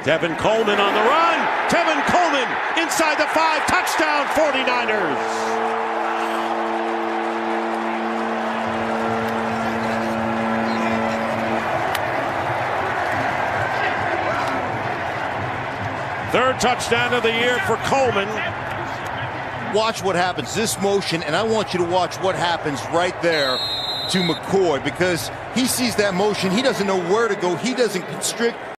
Tevin Coleman on the run. Tevin Coleman inside the 5. Touchdown 49ers. Third touchdown of the year for Coleman. Watch what happens, this motion, and I want you to watch what happens right there to McCoy, because he sees that motion. He doesn't know where to go. He doesn't constrict.